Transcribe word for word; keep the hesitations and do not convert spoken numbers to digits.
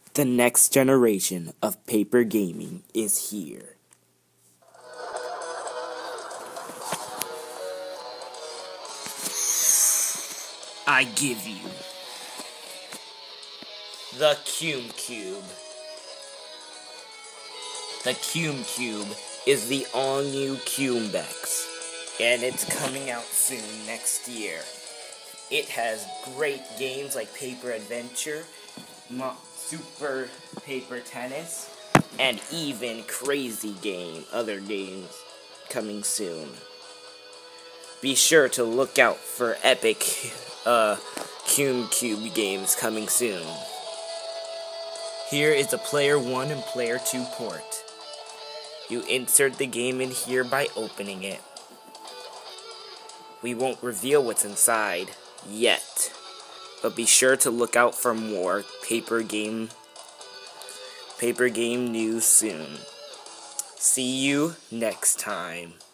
The next generation of paper gaming is here. I give you the Qumcube. The Qumcube is the all-new Qumbex, and it's coming out soon next year. It has great games like Paper Adventure, Mo- Super Paper Tennis, and even crazy game, other games coming soon. Be sure to look out for epic uh, Qumcube games coming soon. Here is a Player one and Player two port. You insert the game in here by opening it. We won't reveal what's inside yet, but be sure to look out for more paper game paper game news soon. See you next time.